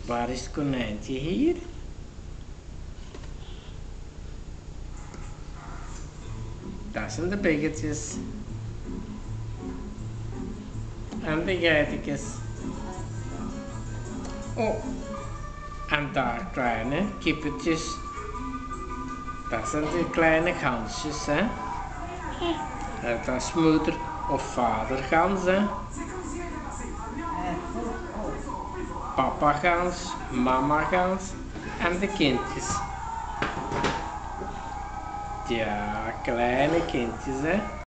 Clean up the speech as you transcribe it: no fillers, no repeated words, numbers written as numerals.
Waar is het konijntje hier? Dat zijn de biggetjes. En de geitjes. Oh, en daar kleine kippetjes. Dat zijn de kleine gansjes, hè. Dat is moeder of vader gans, hè. Papa gans, mama gans en de kindjes. Ja, kleine kindjes, hè.